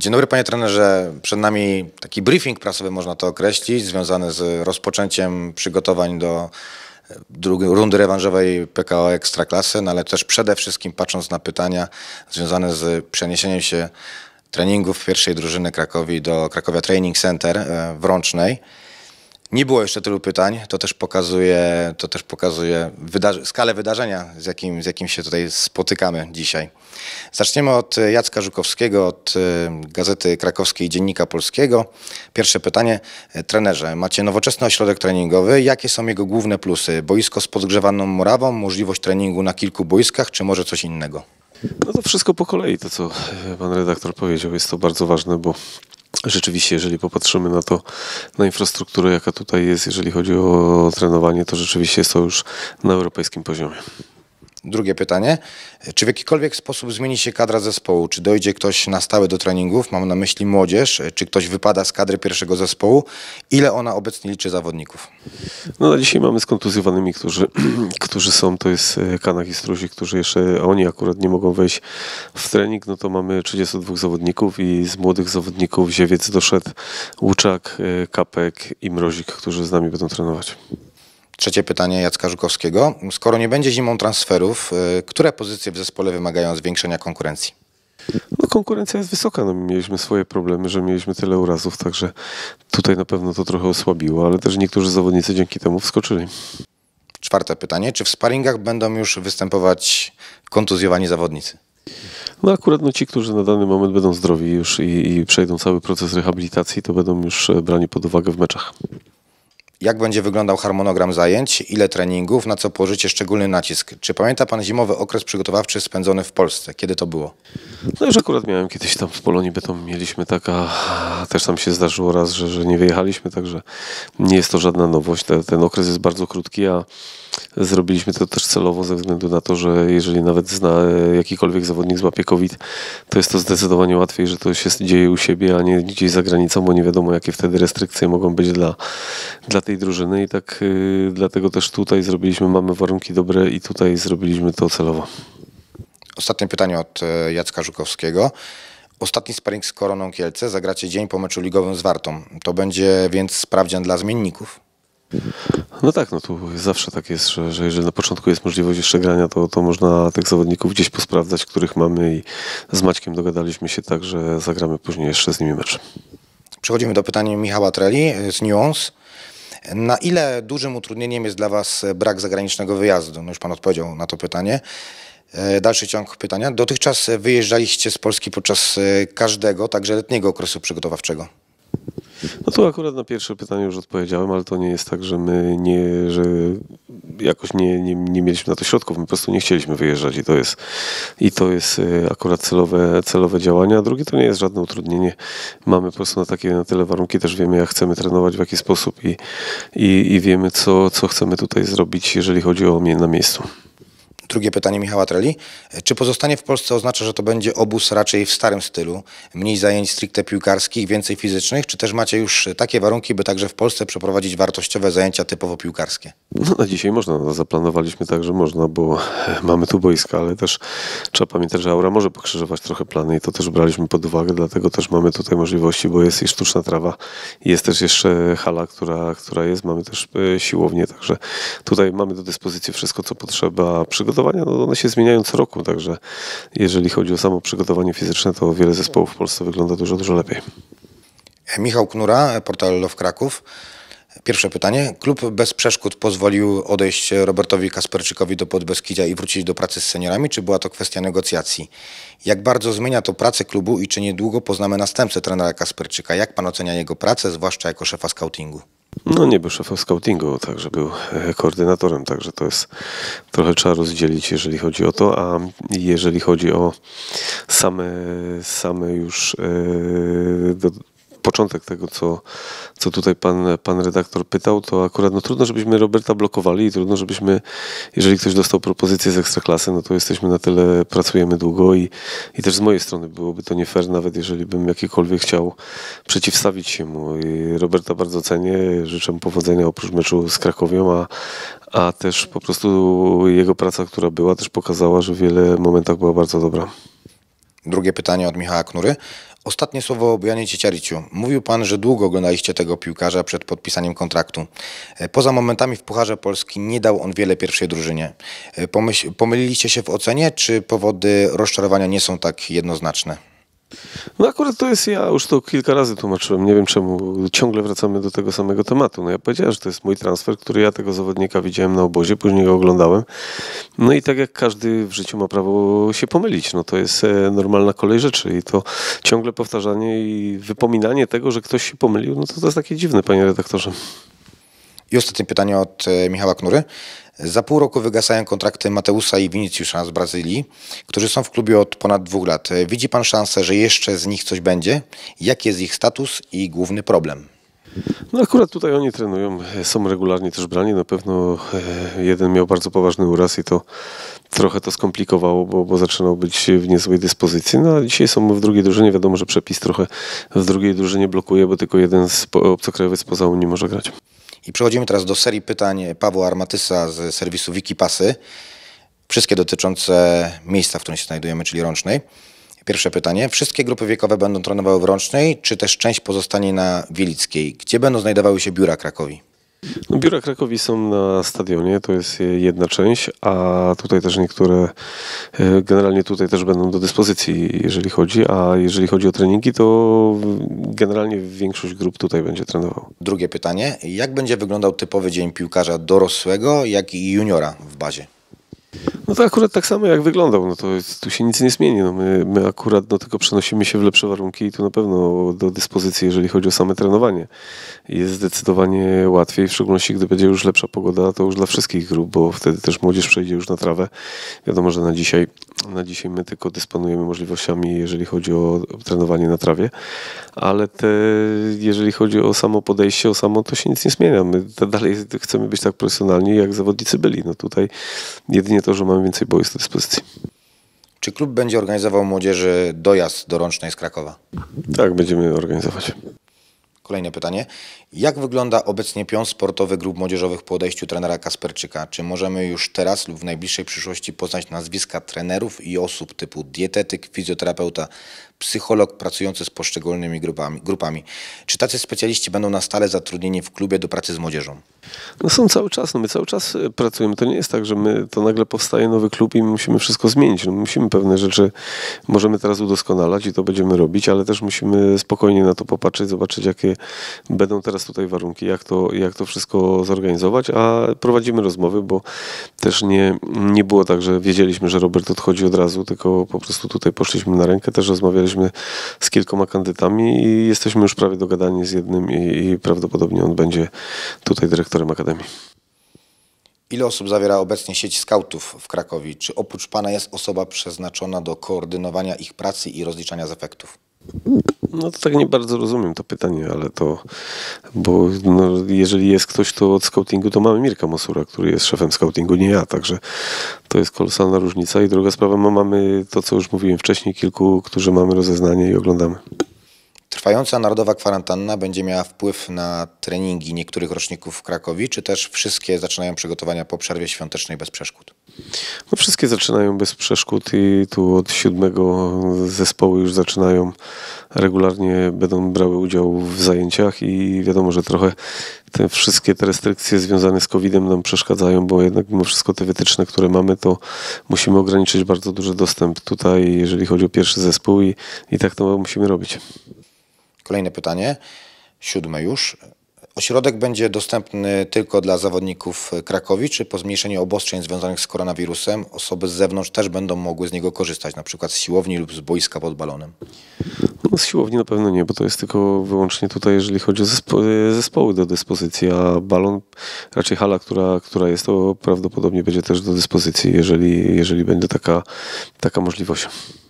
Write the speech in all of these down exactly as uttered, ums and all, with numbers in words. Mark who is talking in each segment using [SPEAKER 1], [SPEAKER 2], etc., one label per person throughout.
[SPEAKER 1] Dzień dobry panie trenerze, przed nami taki briefing prasowy, można to określić, związany z rozpoczęciem przygotowań do drugiej rundy rewanżowej P K O Ekstraklasy, no ale też przede wszystkim patrząc na pytania związane z przeniesieniem się treningów pierwszej drużyny Krakowi do Krakowia Training Center w Rącznej. Nie było jeszcze tylu pytań, to też pokazuje, to też pokazuje wydarzy skalę wydarzenia, z jakim, z jakim się tutaj spotykamy dzisiaj. Zaczniemy od Jacka Żukowskiego, od Gazety Krakowskiej Dziennika Polskiego. Pierwsze pytanie. Trenerze, macie nowoczesny ośrodek treningowy. Jakie są jego główne plusy? Boisko z podgrzewaną murawą, możliwość treningu na kilku boiskach, czy może coś innego?
[SPEAKER 2] No to wszystko po kolei, to co pan redaktor powiedział, jest to bardzo ważne, bo rzeczywiście, jeżeli popatrzymy na to, na infrastrukturę, jaka tutaj jest, jeżeli chodzi o trenowanie, to rzeczywiście jest to już na europejskim poziomie.
[SPEAKER 1] Drugie pytanie. Czy w jakikolwiek sposób zmieni się kadra zespołu? Czy dojdzie ktoś na stałe do treningów? Mam na myśli młodzież. Czy ktoś wypada z kadry pierwszego zespołu? Ile ona obecnie liczy zawodników?
[SPEAKER 2] No na dzisiaj mamy skontuzjowanymi, którzy, którzy są, to jest Kanach i Struzik, którzy jeszcze, oni akurat nie mogą wejść w trening, no to mamy trzydziestu dwóch zawodników i z młodych zawodników Ziewiec doszedł, Łuczak, Kapek i Mrozik, którzy z nami będą trenować.
[SPEAKER 1] Trzecie pytanie Jacka Żukowskiego. Skoro nie będzie zimą transferów, które pozycje w zespole wymagają zwiększenia konkurencji?
[SPEAKER 2] No, konkurencja jest wysoka. No, mieliśmy swoje problemy, że mieliśmy tyle urazów, także tutaj na pewno to trochę osłabiło, ale też niektórzy zawodnicy dzięki temu wskoczyli.
[SPEAKER 1] Czwarte pytanie. Czy w sparingach będą już występować kontuzjowani zawodnicy?
[SPEAKER 2] No akurat no, ci, którzy na dany moment będą zdrowi już i, i przejdą cały proces rehabilitacji, to będą już brani pod uwagę w meczach.
[SPEAKER 1] Jak będzie wyglądał harmonogram zajęć? Ile treningów? Na co położycie szczególny nacisk? Czy pamięta pan zimowy okres przygotowawczy spędzony w Polsce? Kiedy to było?
[SPEAKER 2] No już akurat miałem kiedyś tam w Polonii Bytom, mieliśmy taka, też tam się zdarzyło raz, że, że nie wyjechaliśmy, także nie jest to żadna nowość. Ten, ten okres jest bardzo krótki, a zrobiliśmy to też celowo ze względu na to, że jeżeli nawet zna jakikolwiek zawodnik złapie COVID, to jest to zdecydowanie łatwiej, że to się dzieje u siebie, a nie gdzieś za granicą, bo nie wiadomo, jakie wtedy restrykcje mogą być dla, dla tej drużyny i tak yy, dlatego też tutaj zrobiliśmy, mamy warunki dobre i tutaj zrobiliśmy to celowo.
[SPEAKER 1] Ostatnie pytanie od Jacka Żukowskiego. Ostatni sparring z Koroną Kielce zagracie dzień po meczu ligowym z Wartą. To będzie więc sprawdzian dla zmienników?
[SPEAKER 2] No tak, no tu zawsze tak jest, że, że jeżeli na początku jest możliwość jeszcze grania, to, to można tych zawodników gdzieś posprawdzać, których mamy i z Maćkiem dogadaliśmy się tak, że zagramy później jeszcze z nimi mecz.
[SPEAKER 1] Przechodzimy do pytania Michała Treli z Nuance. Na ile dużym utrudnieniem jest dla was brak zagranicznego wyjazdu? No już pan odpowiedział na to pytanie. Dalszy ciąg pytania. Dotychczas wyjeżdżaliście z Polski podczas każdego, także letniego okresu przygotowawczego.
[SPEAKER 2] No tu akurat na pierwsze pytanie już odpowiedziałem, ale to nie jest tak, że my nie, że jakoś nie, nie, nie mieliśmy na to środków, my po prostu nie chcieliśmy wyjeżdżać i to jest, i to jest akurat celowe, celowe działanie, a drugie to nie jest żadne utrudnienie. Mamy po prostu na takie, na tyle warunki, też wiemy jak chcemy trenować, w jaki sposób i, i, i wiemy co, co chcemy tutaj zrobić, jeżeli chodzi o mnie na miejscu.
[SPEAKER 1] Drugie pytanie Michała Treli. Czy pozostanie w Polsce oznacza, że to będzie obóz raczej w starym stylu? Mniej zajęć stricte piłkarskich, więcej fizycznych? Czy też macie już takie warunki, by także w Polsce przeprowadzić wartościowe zajęcia typowo piłkarskie?
[SPEAKER 2] No na dzisiaj można, no, zaplanowaliśmy tak, że można, bo mamy tu boiska, ale też trzeba pamiętać, że Aura może pokrzyżować trochę plany i to też braliśmy pod uwagę, dlatego też mamy tutaj możliwości, bo jest i sztuczna trawa, jest też jeszcze hala, która, która jest, mamy też siłownię, także tutaj mamy do dyspozycji wszystko, co potrzeba przygotować. No one się zmieniają co roku, także jeżeli chodzi o samo przygotowanie fizyczne, to wiele zespołów w Polsce wygląda dużo, dużo lepiej.
[SPEAKER 1] Michał Knura, portal Love Kraków. Pierwsze pytanie. Klub bez przeszkód pozwolił odejść Robertowi Kasperczykowi do Podbeskidzia i wrócić do pracy z seniorami, czy była to kwestia negocjacji? Jak bardzo zmienia to pracę klubu i czy niedługo poznamy następcę trenera Kasperczyka? Jak pan ocenia jego pracę, zwłaszcza jako szefa scoutingu?
[SPEAKER 2] No nie był szefem scoutingu, także był koordynatorem, także to jest trochę trzeba rozdzielić, jeżeli chodzi o to, a jeżeli chodzi o same, same już yy, do, początek tego, co, co tutaj pan, pan redaktor pytał, to akurat no trudno, żebyśmy Roberta blokowali i trudno, żebyśmy, jeżeli ktoś dostał propozycję z Ekstraklasy, no to jesteśmy na tyle, pracujemy długo i, i też z mojej strony byłoby to nie fair, nawet jeżeli bym jakikolwiek chciał przeciwstawić się mu. I Roberta bardzo cenię, życzę mu powodzenia oprócz meczu z Krakowią, a, a też po prostu jego praca, która była, też pokazała, że w wiele momentach była bardzo dobra.
[SPEAKER 1] Drugie pytanie od Michała Knury. Ostatnie słowo o Bojanie Cieciariciu. Mówił pan, że długo oglądaliście tego piłkarza przed podpisaniem kontraktu. Poza momentami w Pucharze Polski nie dał on wiele pierwszej drużynie. Pomyśl, pomyliliście się w ocenie, czy powody rozczarowania nie są tak jednoznaczne?
[SPEAKER 2] No akurat to jest, ja już to kilka razy tłumaczyłem, nie wiem czemu ciągle wracamy do tego samego tematu. No ja powiedziałem, że to jest mój transfer, który ja tego zawodnika widziałem na obozie, później go oglądałem. No i tak jak każdy w życiu ma prawo się pomylić, no to jest normalna kolej rzeczy i to ciągle powtarzanie i wypominanie tego, że ktoś się pomylił, no to to jest takie dziwne, panie redaktorze.
[SPEAKER 1] I ostatnie pytanie od Michała Knury. Za pół roku wygasają kontrakty Mateusa i Viniciusza z Brazylii, którzy są w klubie od ponad dwóch lat. Widzi pan szansę, że jeszcze z nich coś będzie? Jaki jest ich status i główny problem?
[SPEAKER 2] No akurat tutaj oni trenują, są regularnie też brani. Na pewno jeden miał bardzo poważny uraz i to trochę to skomplikowało, bo, bo zaczynał być w niezłej dyspozycji. No a dzisiaj są w drugiej drużynie. Wiadomo, że przepis trochę w drugiej drużynie blokuje, bo tylko jeden obcokrajowiec spoza Unii może grać.
[SPEAKER 1] I przechodzimy teraz do serii pytań Pawła Armatysa z serwisu Wikipasy. Wszystkie dotyczące miejsca, w którym się znajdujemy, czyli Rącznej. Pierwsze pytanie. Wszystkie grupy wiekowe będą trenowały w Rącznej, czy też część pozostanie na Wielickiej? Gdzie będą znajdowały się biura Krakowi?
[SPEAKER 2] No, biura Krakowi są na stadionie, to jest jedna część, a tutaj też niektóre, generalnie tutaj też będą do dyspozycji, jeżeli chodzi, a jeżeli chodzi o treningi, to generalnie większość grup tutaj będzie trenował.
[SPEAKER 1] Drugie pytanie. Jak będzie wyglądał typowy dzień piłkarza dorosłego, jak i juniora w bazie?
[SPEAKER 2] No to akurat tak samo jak wyglądał, no to jest, tu się nic nie zmieni. No my, my akurat no, tylko przenosimy się w lepsze warunki i tu na pewno do dyspozycji, jeżeli chodzi o same trenowanie. Jest zdecydowanie łatwiej, w szczególności gdy będzie już lepsza pogoda, to już dla wszystkich grup, bo wtedy też młodzież przejdzie już na trawę. Wiadomo, że na dzisiaj, na dzisiaj my tylko dysponujemy możliwościami, jeżeli chodzi o trenowanie na trawie, ale te, jeżeli chodzi o samo podejście, o samo, to się nic nie zmienia. My dalej chcemy być tak profesjonalni, jak zawodnicy byli. No tutaj jedynie to, że mamy więcej boisk do dyspozycji.
[SPEAKER 1] Czy klub będzie organizował młodzieży dojazd do Rącznej z Krakowa?
[SPEAKER 2] Tak, będziemy organizować.
[SPEAKER 1] Kolejne pytanie. Jak wygląda obecnie pion sportowy grup młodzieżowych po odejściu trenera Kasperczyka? Czy możemy już teraz lub w najbliższej przyszłości poznać nazwiska trenerów i osób typu dietetyk, fizjoterapeuta, psycholog pracujący z poszczególnymi grupami, grupami? Czy tacy specjaliści będą na stale zatrudnieni w klubie do pracy z młodzieżą?
[SPEAKER 2] No są cały czas, no my cały czas pracujemy. To nie jest tak, że my, to nagle powstaje nowy klub i my musimy wszystko zmienić. No musimy pewne rzeczy, możemy teraz udoskonalać i to będziemy robić, ale też musimy spokojnie na to popatrzeć, zobaczyć jakie będą teraz tutaj warunki, jak to, jak to wszystko zorganizować, a prowadzimy rozmowy, bo też nie, nie było tak, że wiedzieliśmy, że Robert odchodzi od razu, tylko po prostu tutaj poszliśmy na rękę, też rozmawialiśmy z kilkoma kandydatami i jesteśmy już prawie dogadani z jednym i, i prawdopodobnie on będzie tutaj dyrektorem Akademii.
[SPEAKER 1] Ile osób zawiera obecnie sieć skautów w Krakowie? Czy oprócz pana jest osoba przeznaczona do koordynowania ich pracy i rozliczania z efektów?
[SPEAKER 2] No to tak nie bardzo rozumiem to pytanie, ale to, bo no, jeżeli jest ktoś, to od scoutingu, to mamy Mirka Mosura, który jest szefem scoutingu, nie ja, także to jest kolosalna różnica. I druga sprawa, my mamy to, co już mówiłem wcześniej, kilku, którzy mamy rozeznanie i oglądamy.
[SPEAKER 1] Trwająca narodowa kwarantanna będzie miała wpływ na treningi niektórych roczników w Krakowie, czy też wszystkie zaczynają przygotowania po przerwie świątecznej bez przeszkód?
[SPEAKER 2] No wszystkie zaczynają bez przeszkód i tu od siódmego zespoły już zaczynają, regularnie będą brały udział w zajęciach i wiadomo, że trochę te wszystkie te restrykcje związane z kowidem nam przeszkadzają, bo jednak mimo wszystko te wytyczne, które mamy, to musimy ograniczyć bardzo duży dostęp tutaj, jeżeli chodzi o pierwszy zespół i, i tak to musimy robić.
[SPEAKER 1] Kolejne pytanie, siódme już. Ośrodek będzie dostępny tylko dla zawodników Krakowi, czy po zmniejszeniu obostrzeń związanych z koronawirusem osoby z zewnątrz też będą mogły z niego korzystać, na przykład z siłowni lub z boiska pod balonem?
[SPEAKER 2] No z siłowni na pewno nie, bo to jest tylko wyłącznie tutaj, jeżeli chodzi o zespo- zespoły do dyspozycji, a balon, raczej hala, która, która jest, to prawdopodobnie będzie też do dyspozycji, jeżeli, jeżeli będzie taka, taka możliwość.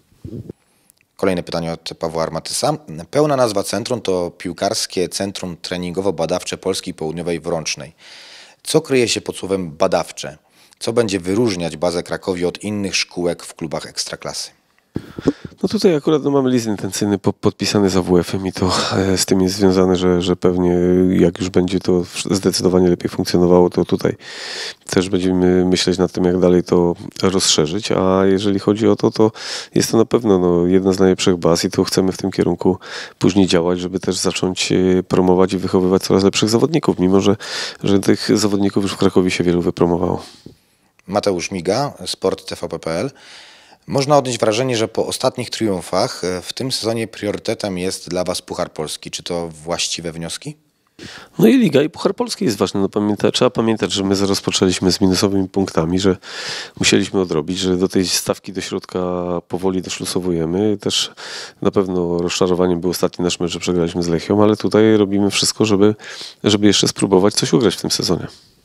[SPEAKER 1] Kolejne pytanie od Pawła Armatysa. Pełna nazwa centrum to Piłkarskie Centrum Treningowo-Badawcze Polski Południowej w Rącznej. Co kryje się pod słowem badawcze? Co będzie wyróżniać bazę Krakowi od innych szkółek w klubach ekstraklasy?
[SPEAKER 2] No tutaj akurat no, mamy list intencyjny po, podpisany z A W F-em i to e, z tym jest związane, że, że pewnie jak już będzie to zdecydowanie lepiej funkcjonowało, to tutaj też będziemy myśleć nad tym, jak dalej to rozszerzyć, a jeżeli chodzi o to, to jest to na pewno no, jedna z najlepszych baz i to chcemy w tym kierunku później działać, żeby też zacząć e, promować i wychowywać coraz lepszych zawodników, mimo że, że tych zawodników już w Krakowie się wielu wypromowało.
[SPEAKER 1] Mateusz Miga, Sport T V P kropka P L. Można odnieść wrażenie, że po ostatnich triumfach w tym sezonie priorytetem jest dla Was Puchar Polski. Czy to właściwe wnioski?
[SPEAKER 2] No i Liga i Puchar Polski jest ważny. No pamięta, trzeba pamiętać, że my rozpoczęliśmy z minusowymi punktami, że musieliśmy odrobić, że do tej stawki do środka powoli doszlusowujemy. Też na pewno rozczarowaniem był ostatni nasz mecz, że przegraliśmy z Lechią, ale tutaj robimy wszystko, żeby, żeby jeszcze spróbować coś ugrać w tym sezonie.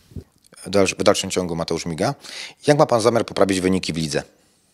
[SPEAKER 1] W dalszym ciągu Mateusz Miga. Jak ma Pan zamiar poprawić wyniki w lidze?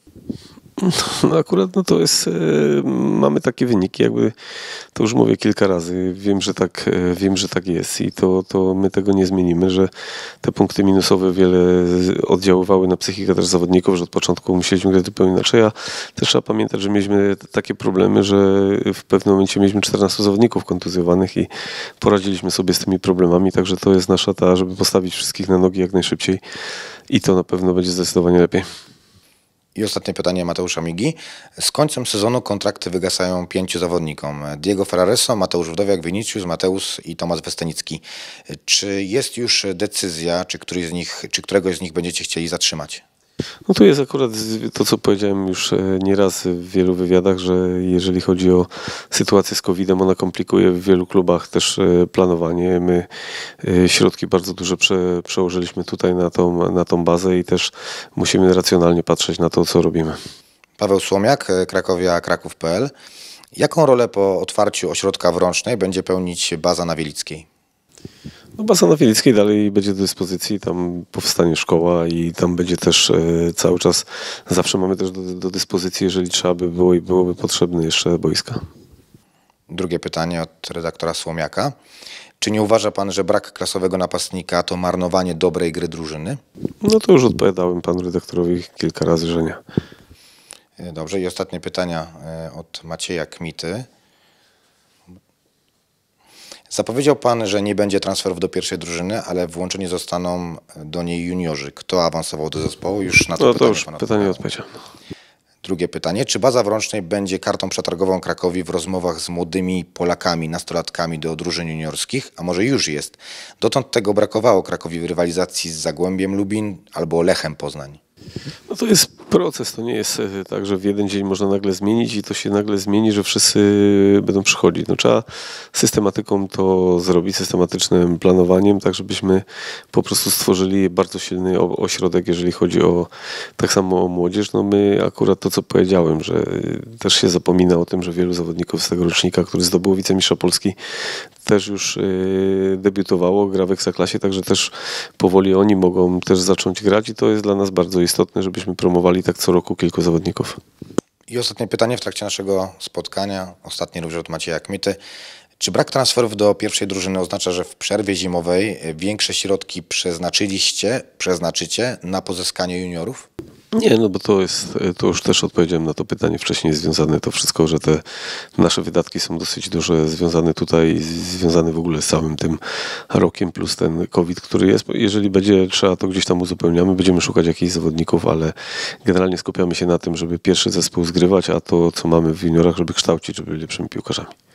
[SPEAKER 2] No akurat no to jest, e, mamy takie wyniki, jakby to już mówię kilka razy, wiem, że tak, e, wiem, że tak jest i to, to my tego nie zmienimy, że te punkty minusowe wiele oddziaływały na psychikę też zawodników, że od początku musieliśmy grać zupełnie inaczej, a też trzeba pamiętać, że mieliśmy takie problemy, że w pewnym momencie mieliśmy czternastu zawodników kontuzjowanych i poradziliśmy sobie z tymi problemami, także to jest nasza ta, żeby postawić wszystkich na nogi jak najszybciej i to na pewno będzie zdecydowanie lepiej.
[SPEAKER 1] I ostatnie pytanie Mateusza Migi. Z końcem sezonu kontrakty wygasają pięciu zawodnikom. Diego Ferrareso, Mateusz Wdowiak, Vinicius, Mateusz i Tomasz Westenicki. Czy jest już decyzja, czy, któryś z nich, czy któregoś z nich będziecie chcieli zatrzymać?
[SPEAKER 2] No tu jest akurat to, co powiedziałem już nieraz w wielu wywiadach, że jeżeli chodzi o sytuację z kowidem, ona komplikuje w wielu klubach też planowanie. My środki bardzo duże prze, przełożyliśmy tutaj na tą, na tą bazę i też musimy racjonalnie patrzeć na to, co robimy.
[SPEAKER 1] Paweł Słomiak, Krakowia, Kraków kropka P L. Jaką rolę po otwarciu ośrodka w Rącznej będzie pełnić baza na Wielickiej?
[SPEAKER 2] No, baza na Wielickiej dalej będzie do dyspozycji, tam powstanie szkoła i tam będzie też e, cały czas, zawsze mamy też do, do dyspozycji, jeżeli trzeba by było i byłoby potrzebne jeszcze boiska.
[SPEAKER 1] Drugie pytanie od redaktora Słomiaka. Czy nie uważa Pan, że brak klasowego napastnika to marnowanie dobrej gry drużyny?
[SPEAKER 2] No to już odpowiadałem panu redaktorowi kilka razy, że nie.
[SPEAKER 1] Dobrze, i ostatnie pytania od Macieja Kmity. Zapowiedział Pan, że nie będzie transferów do pierwszej drużyny, ale włączeni zostaną do niej juniorzy. Kto awansował do zespołu? Już na to,
[SPEAKER 2] no,
[SPEAKER 1] pytanie,
[SPEAKER 2] to już
[SPEAKER 1] pan
[SPEAKER 2] pytanie odpowiedziałem.
[SPEAKER 1] Drugie pytanie. Czy baza w Rącznej będzie kartą przetargową Krakowi w rozmowach z młodymi Polakami, nastolatkami do drużyn juniorskich? A może już jest? Dotąd tego brakowało Krakowi w rywalizacji z Zagłębiem Lubin albo Lechem Poznań.
[SPEAKER 2] No to jest proces, to nie jest tak, że w jeden dzień można nagle zmienić i to się nagle zmieni, że wszyscy będą przychodzić. No trzeba systematyką to zrobić, systematycznym planowaniem, tak żebyśmy po prostu stworzyli bardzo silny ośrodek, jeżeli chodzi o tak samo o młodzież. No my akurat to, co powiedziałem, że też się zapomina o tym, że wielu zawodników z tego rocznika, który zdobył wicemistrza Polski, też już debiutowało, gra w Ekstraklasie, także też powoli oni mogą też zacząć grać i to jest dla nas bardzo istotne, żebyśmy promowali tak co roku kilku zawodników.
[SPEAKER 1] I ostatnie pytanie w trakcie naszego spotkania, ostatnie również od Macieja Kmity. Czy brak transferów do pierwszej drużyny oznacza, że w przerwie zimowej większe środki przeznaczyliście, przeznaczycie na pozyskanie juniorów?
[SPEAKER 2] Nie, no bo to jest, to już też odpowiedziałem na to pytanie wcześniej, związane to wszystko, że te nasze wydatki są dosyć duże, związane tutaj, związane w ogóle z całym tym rokiem, plus ten COVID, który jest. Jeżeli będzie trzeba, to gdzieś tam uzupełniamy, będziemy szukać jakichś zawodników, ale generalnie skupiamy się na tym, żeby pierwszy zespół zgrywać, a to, co mamy w juniorach, żeby kształcić, żeby byli lepszymi piłkarzami.